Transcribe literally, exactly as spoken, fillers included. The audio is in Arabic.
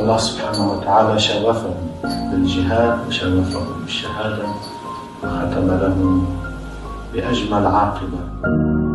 الله سبحانه وتعالى شرفه بالجهاد وشرفه بالشهادة وختم له بأجمل عاقبة.